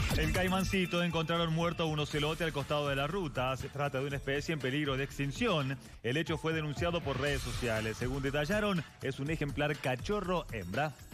En Caimancito encontraron muerto a un ocelote al costado de la ruta. Se trata de una especie en peligro de extinción. El hecho fue denunciado por redes sociales. Según detallaron, es un ejemplar cachorro hembra.